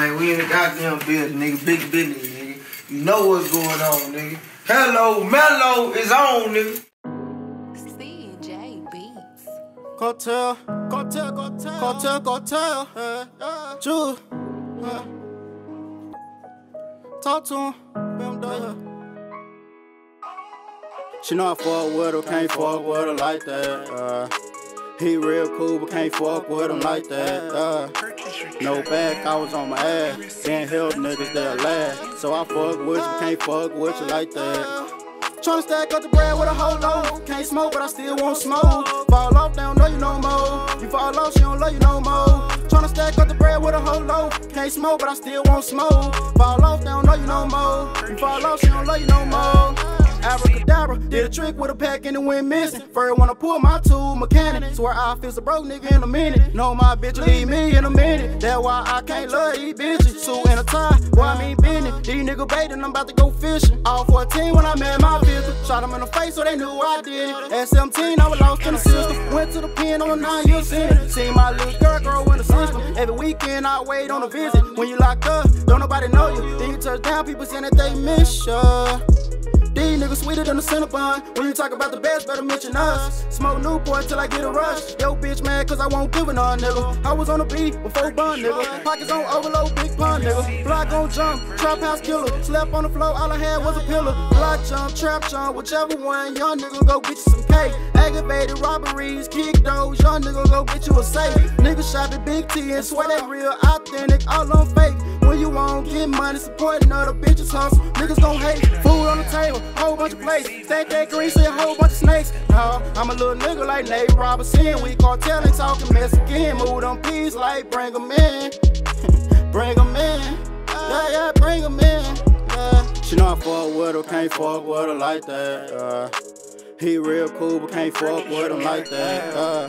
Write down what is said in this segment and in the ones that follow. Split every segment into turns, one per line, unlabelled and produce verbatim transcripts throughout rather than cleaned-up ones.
Man, we in the goddamn building, nigga. Big business, nigga. You know what's going on, nigga. Hello, Mellow is on, nigga.
C J Beats.
Cartel, cartel, cartel, cartel, cartel. Uh, uh, Jew. Uh, talk to him. Uh, she know I fuck with her, can't fuck with her like that. Uh, he real cool, but can't fuck with him like that. Uh, no back, I was on my ass. Can't help niggas that laugh. So I fuck with you, can't fuck with you like that. Tryna stack up the bread with a whole load. Can't smoke, but I still want smoke. Fall off, they don't know you no more. You fall off, she don't love you no more. Tryna stack up the bread with a whole load. Can't smoke, but I still want smoke. Fall off, they don't know you no more. You fall off, she don't love you no more. Abracadabra, did a trick with a pack and it went missing. First wanna pull my tool, mechanic. Swear I feel a broke nigga in a minute. Know my bitch leave me in a minute. That's why I can't love these bitches. Suit and a tie, boy I mean bending. These niggas baiting, I'm about to go fishing. All fourteen when I met my victim. Shot them in the face so they knew I did it. At seventeen I was lost in the system. Went to the pen on a nine year sentence. Seen my little girl grow in the system. Every weekend I wait on a visit. When you locked up, don't nobody know you. Then you touch down, people saying that they miss ya. These niggas sweeter than the Cinnabon. When you talk about the best, better mention us. Smoke Newport till I get a rush. Yo, bitch mad cause I won't give a none, nigga. I was on the beat before bun, nigga. Pockets on overload, big pun, nigga. Block gon' jump, trap house killer. Slept on the floor, all I had was a pillar. Block jump, trap jump, whichever one. Young nigga go get you some cake. Aggravated robberies, kick those. Young nigga go get you a safe. Nigga shop at Big T and swear that real, authentic, all on fake. When you won't get money, supporting other bitches hustle. Niggas gon' hate, food on the table, whole bunch of plates. Stack that green, see a whole bunch of snakes. No, I'm a little nigga like Nate Robinson. We cartel and talking Mexican. Move them peas like bring them in. Bring them in. Yeah, yeah, bring them in. Yeah. She know I fuck with her, can't fuck with her like that. Uh, he real cool, but can't fuck with him like that. Uh,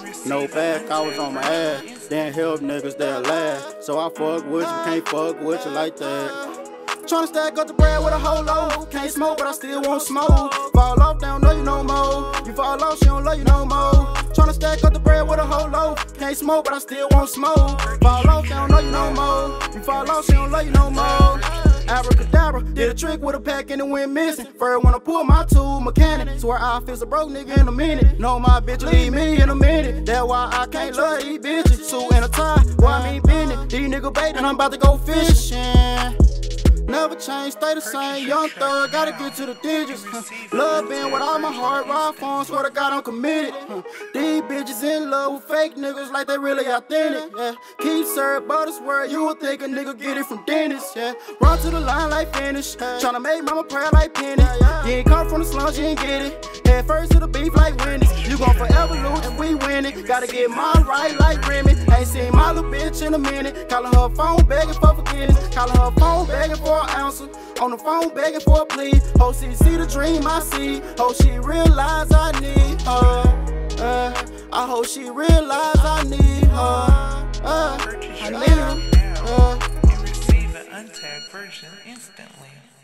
no back, I was on my ass. Then help niggas that laugh. So I fuck with you, can't fuck with you like that. Tryna stack up the bread with a whole load. Can't smoke, but I still want smoke. Fall off, they don't know you no more. You fall off, she don't love you no more. Tryna stack up the bread with a whole load. Can't smoke, but I still want smoke. Fall off, they don't know you no more. You fall off, she don't love you no more. Abracadabra, did a trick with a pack and it went missing. First wanna pull my tool, mechanic. Swear I feel a broke nigga in a minute. Know my bitch leave me in a minute. That's why I can't love these bitches. Suit and a tie, boy I mean bending. These niggas baiting, I'm about to go fishing. Never change, stay the same, young thug, gotta get to the digits. Huh. Love been with all my heart, ride phone, swear to God I'm committed. Huh. These bitches in love with fake niggas like they really authentic. Yeah. Keep served, but I swear you would think a nigga get it from dentists. Yeah. Run to the line like finish, hey. Tryna make mama pray like Penny. Yeah, yeah. You ain't come from the slums, you ain't get it. Head first to the beef like Wendy's. You gon' forever lose if we win it. Gotta get mine right like Remy. Ain't seen my little bitch in a minute. Calling her phone begging for forgiveness. Calling her phone begging for an ounce. On the phone begging for a plea. Oh, she see the dream I see. Oh, she realize I need her. Uh, I hope she realize I need her. Uh, I need her. Uh.
You receive an untagged version instantly.